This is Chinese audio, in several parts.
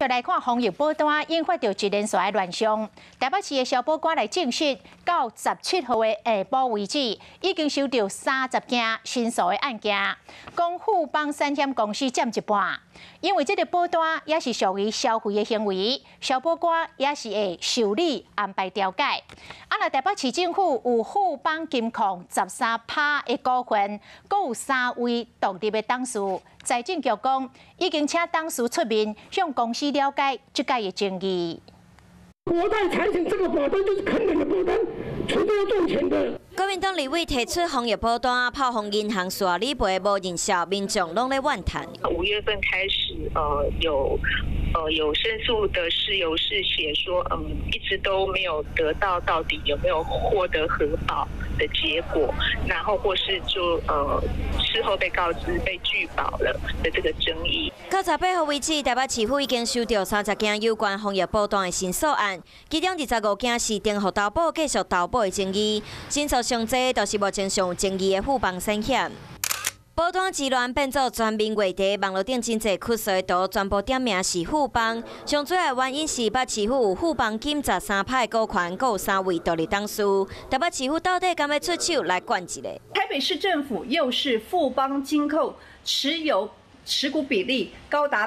就来看防疫保单引发着一连串的乱象。台北市的消保官来证实，到17号的下晡为止，已经收到30件申诉的案件，讲富邦产险公司占一半。因为这个保单也是属于消费的行为，消保官也是会受理安排调解。那台北市政府有富邦金控13%的股份，阁有3位独立的董事。财政局讲，已经请董事出面向公司了解这届的争议。 国泰财险这个保单就是坑人的保单，除非要赚钱的。 国民党立委提出防疫保单，炮轰银行刷理赔无人效，民众拢在怨叹。 5月份开始，有申诉的事由是写说，一直都没有得到到底有没有获得核保的结果，然后或是就事后被告知被拒保了的这个争议。 到18号为止，台北市府已经收到30件有关防疫保单的申诉案，其中25件是定户投保继续投保的争议，申诉上济就是目前上有争议的富邦产险。保单之乱变作全民话题，网络顶真侪酷水图全部点名是富邦，上主要原因是北市府有富邦金13%股权，阁有3位独立董事。台北市府到底敢要出手来管一个？ 台北市政府又是富邦金控持股比例高达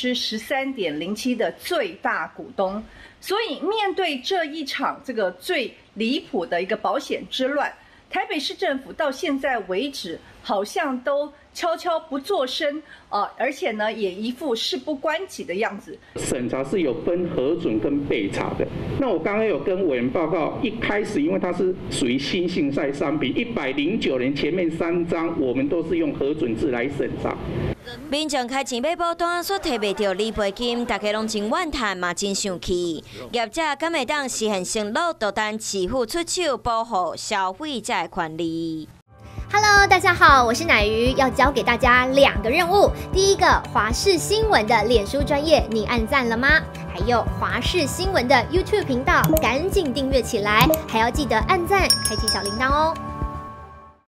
13.07%的最大股东，所以面对这一场最离谱的一个保险之乱，台北市政府到现在为止好像都悄悄不作声，而且呢也一副事不关己的样子。 审查是有分核准跟备查的。那我刚刚有跟委员报告，一开始因为它是属于新兴赛商品，109年前面3章我们都是用核准制来审查。 民众开钱买保单，所摕袂到理赔金，大家拢真怨叹嘛，真生气。业者敢会当实现承诺，就等市府出手保护消费者的权利。 Hello， 大家好，我是乃瑜，要教给大家2个任务。第一个，华视新闻的脸书专页，你按赞了吗？还有华视新闻的 YouTube 频道，赶紧订阅起来，还要记得按赞，开启小铃铛哦。